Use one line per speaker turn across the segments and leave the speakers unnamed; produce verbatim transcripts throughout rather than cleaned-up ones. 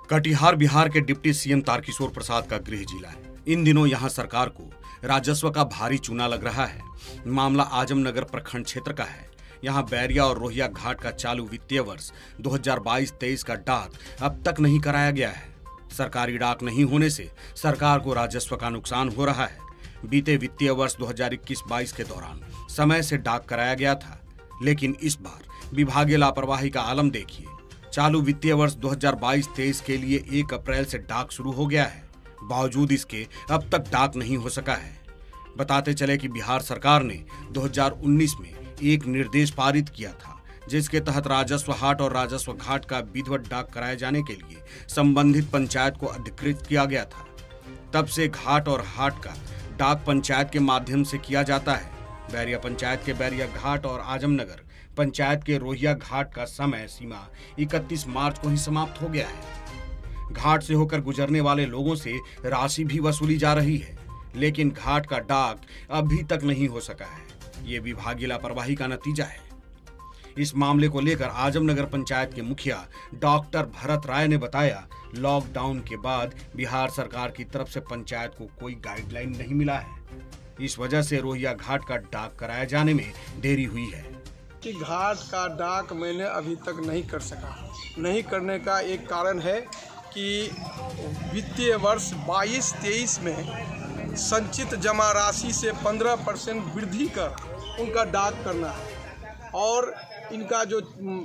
कटिहार बिहार के deputy CM Tarkishore Prasad का गृह जिला है। इन दिनों यहां सरकार को राजस्व का भारी चूना लग रहा है। मामला आजमनगर प्रखंड क्षेत्र का है। यहां बैरिया और रोहिया घाट का चालू वित्तीय वर्ष दो हज़ार बाईस तेईस का डाक अब तक नहीं कराया गया है। सरकारी डाक नहीं होने से सरकार को राजस्व का नुकसान हो रहा है। बीते वित्तीय वर्ष दो हज़ार इक्कीस बाईस के दौरान समय से डाक कराया गया था, लेकिन इस बार विभागीय लापरवाही का आलम देखिए। चालू वित्तीय वर्ष दो हज़ार बाईस तेईस के लिए एक अप्रैल से डाक शुरू हो गया है, बावजूद इसके अब तक डाक नहीं हो सका है। बताते चले कि बिहार सरकार ने दो हज़ार उन्नीस में एक निर्देश पारित किया था, जिसके तहत राजस्व हाट और राजस्व घाट का विधिवत डाक कराए जाने के लिए संबंधित पंचायत को अधिकृत किया गया था। तब से घाट और हाट का डाक पंचायत के माध्यम से किया जाता है। बैरिया पंचायत के बैरिया घाट और आजमनगर पंचायत के रोहिया घाट का समय सीमा इकतीस मार्च को ही समाप्त हो गया है। घाट से होकर गुजरने वाले लोगों से राशि भी वसूली जा रही है, लेकिन घाट का डाक अभी तक नहीं हो सका है। ये विभागीय लापरवाही का नतीजा है। इस मामले को लेकर आजमनगर पंचायत के मुखिया डॉक्टर भरत राय ने बताया, लॉकडाउन के बाद बिहार सरकार की तरफ से पंचायत को कोई गाइडलाइन नहीं मिला है। इस वजह से रोहिया घाट का डाक कराए जाने में देरी हुई है।
कि घाट का डाक मैंने अभी तक नहीं कर सका। नहीं करने का एक कारण है कि वित्तीय वर्ष बाईस तेईस में संचित जमा राशि से पंद्रह परसेंट वृद्धि कर उनका डाक करना है, और इनका जो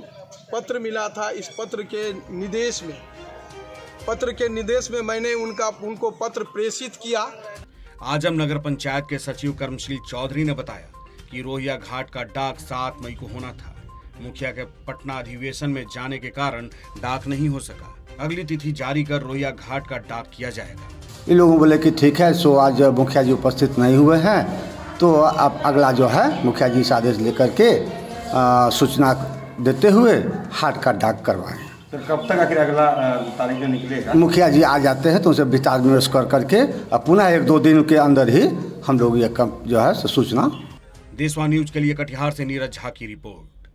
पत्र मिला था, इस पत्र के निर्देश में पत्र के निर्देश में मैंने उनका उनको पत्र प्रेषित किया।
आजमनगर पंचायत के सचिव कर्मशील चौधरी ने बताया कि रोहिया घाट का डाक सात मई को होना था। मुखिया के पटना अधिवेशन में जाने के कारण डाक नहीं हो सका। अगली तिथि जारी कर रोहिया घाट का डाक किया जाएगा।
इन लोगों बोले कि ठीक है, सो आज मुखिया जी उपस्थित नहीं हुए हैं, तो अब अगला जो है मुखिया जी से आदेश लेकर के सूचना देते हुए हाट का डाक करवाएं।
तो कब तक आखिर अगला तारीख जो निकलेगा?
मुखिया जी आ जाते हैं तो उनसे विचार विमर्श कर करके पुनः एक दो दिन के अंदर ही हम लोग ये कम जो है सूचना।
देशवा न्यूज के लिए कटिहार से नीरज झा की रिपोर्ट।